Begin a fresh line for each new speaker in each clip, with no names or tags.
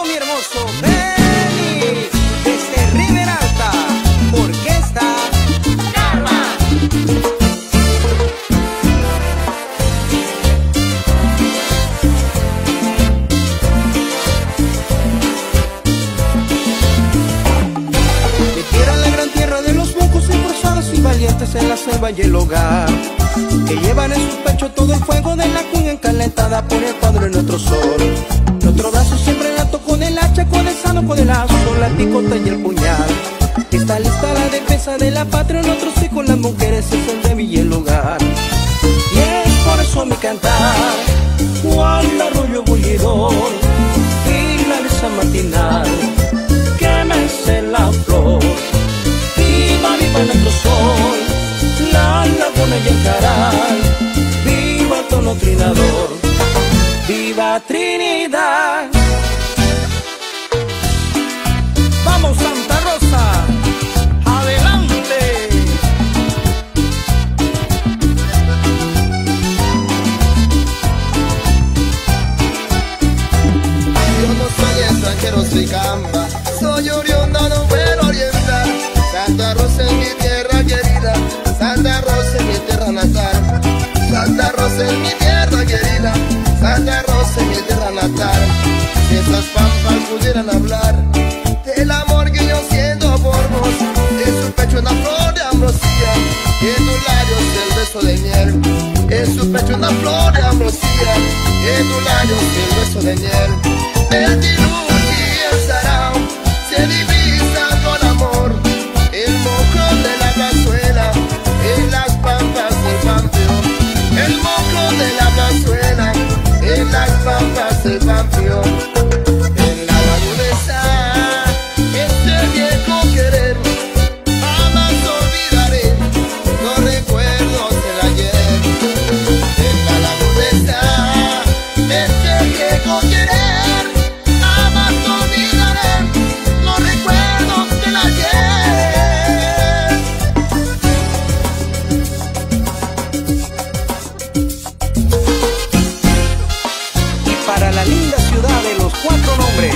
mi hermoso Félix, desde Ribera Alta, Orquesta Karma. Mi tierra, la gran tierra de los bucos esforzados y valientes en la selva y el hogar, que llevan en su pecho todo el fuego de la cuña encalentada por el cuadro de nuestro sol. Nuestro brazo siempre lato con el hacha, con el sano, con el lazo, la picota y el puñal. Está lista la defensa de la patria, nosotros hijos, las mujeres, es el débil y el hogar. Y es por eso mi cantar, cual arroyo bullidor y la brisa matinal que mece la flor. Viva, viva nuestro sol, la laguna y el caral, viva el tono trinador, viva Trinidad. Vamos Santa Rosa, adelante.
Yo no soy extranjero, soy camba, soy oriundo de un pueblo oriental. Santa Rosa es mi tierra querida, Santa Rosa es mi tierra natal. Santa Rosa es mi tierra querida, Santa Rosa es mi tierra natal. Si esas pampas pudieran hablar del amor que yo siento por vos, en su pecho una flor de ambrosía, en tus labios el beso de miel. En su pecho una flor de ambrosía, en tus labios el beso de miel. El diluchi y el sarao se divisan con amor, el mojón de la plazuela en las pampas del Panteón. El mojón de la plazuela en las pampas del Panteón. En la laguna está este viejo querer, jamás olvidaré los recuerdos del ayer. En la laguna está este viejo querer, jamás olvidaré los recuerdos del ayer.
Y para la linda ciudad de los cuatro nombres,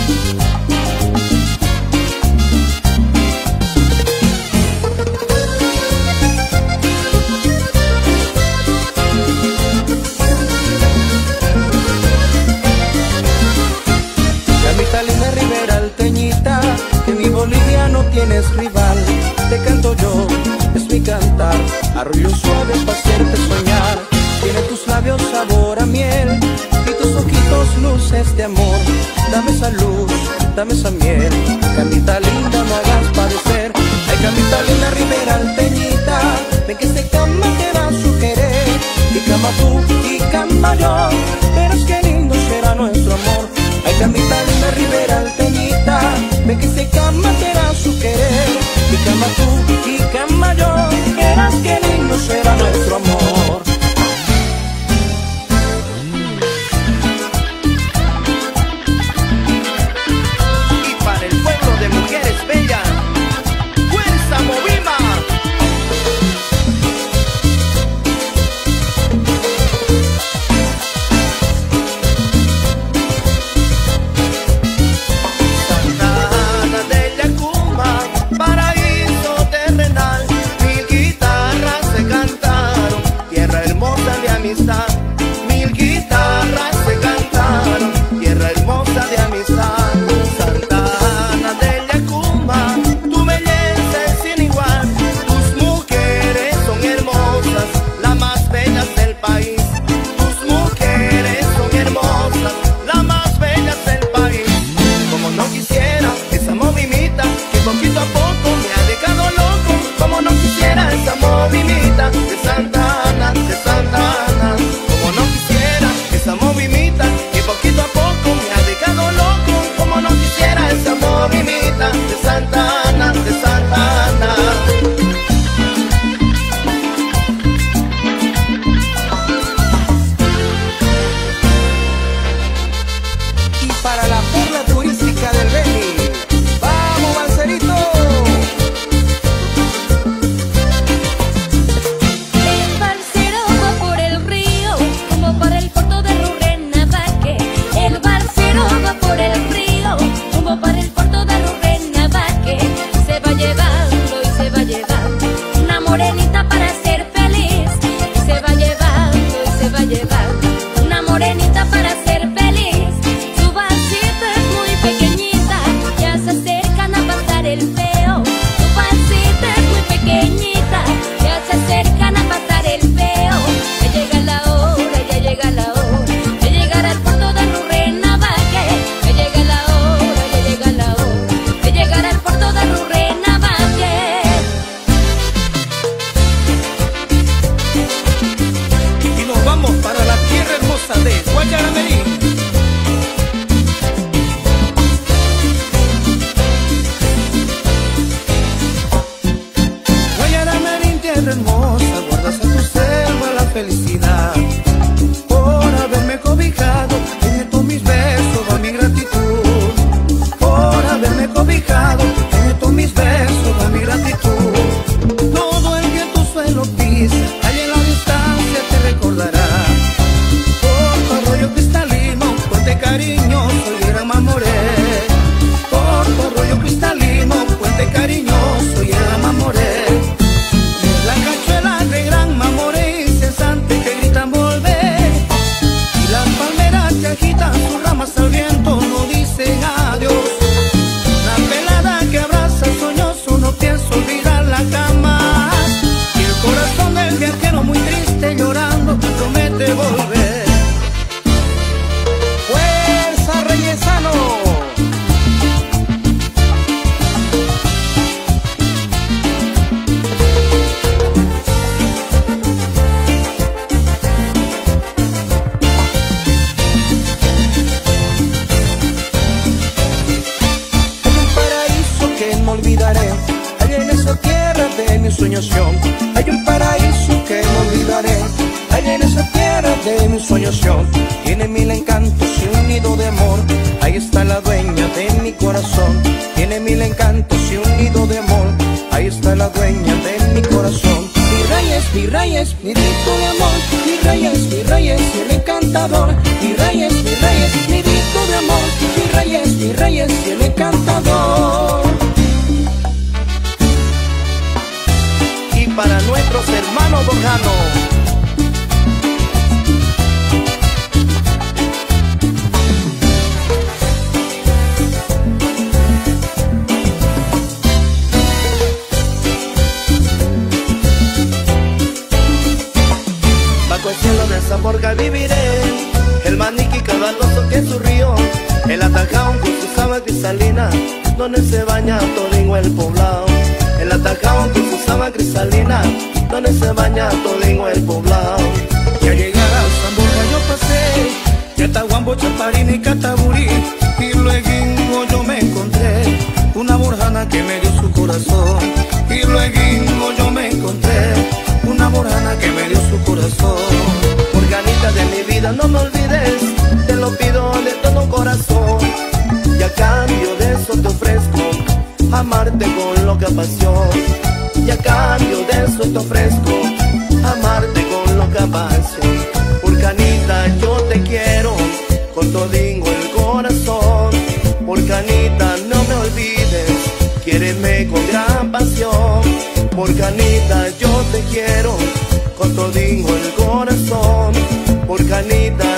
Camita linda Ribera Alteñita, que mi Bolivia no tienes rival. Te canto yo, es mi cantar, arroyo suave para hacerte soñar. Tiene tus labios sabor a miel y tus ojitos luces de amor. Dame esa luz, dame esa miel, Camita linda, no hagas padecer. Ay, Camita linda Ribera Alteñita, ven que este cama te va a sugerir. Y cama tú, y cama yo, verás qué lindo será nuestro amor. Ay, Camita linda Ribera Alteñita, ven que este cama te va a sugerir. Y cama tú, y cama yo, verás qué lindo será nuestro amor. Y para el pueblo de mujeres bellas, ¡fuerza Movima!
Santa Ana de Yacuma, paraíso terrenal, mil guitarras se cantaron, tierra hermosa de amistad. Mil guitarras se cantaron, tierra hermosa de amistad. Santa Ana de Yacuma, tu belleza es sin igual, tus mujeres son hermosas, las más bellas del país. Tus mujeres son hermosas, las más bellas del país. Como no quisiera esa movimita que poquito a poco me ha dejado loco. Como no quisiera esa movimita de Santa Ana, de Santa Ana.
brisa, allá en la distancia te recordará. Corto arroyo cristalino, puente cariñoso y era Mamoré. Corto arroyo cristalino, puente cariñoso y era Mamoré. La cachuela de gran Mamoré incesante que gritan volver. Y las palmeras que agitan sus ramas al viento no dicen adiós. La pelada que abraza soñoso no pienso olvidarla jamás. Y el corazón del viajero muy triste llorando promete volver. ¡Fuerza, Reyesano!
Allá en esa tierra de mi soñación hay un paraíso que no olvidaré. Allá en esa tierra de mi soñación tiene mil encantos y un nido de amor. Ahí está la dueña de mi corazón. Tiene mil encantos y un nido de amor. Ahí está la dueña de mi corazón. Mi rey es mi rito de amor. Mi rey es el encantador. Mi rey es mi rito de amor. Mi rey es el encantador.
Para nuestros hermanos bojanos. Bajo el cielo de Zamorga viviré, el maniquí caudaloso que es su río, el Atajao con sus aguas cristalinas, donde se baña todo el poblado. El Atajao con sus aguas cristalinas, donde se baña todo el poblado. Y al llegar a Zamorga yo pasé, Yatahuambo, Chaparín y Cataburí, y luego yo me encontré una borjana que me dio su corazón. Y luego yo me encontré una borjana que me dio su corazón. Borjanita de mi vida, no me olvides, te lo pido de todo corazón. Y a cambio de eso te ofrezco amarte con loca pasión. Y a cambio de eso te ofrezco amarte con loca pasión. Borjanita, yo te quiero con todingo el corazón. Borjanita, no me olvides, quiéreme con gran pasión. Borjanita, yo te quiero con todingo el corazón. Borjanita,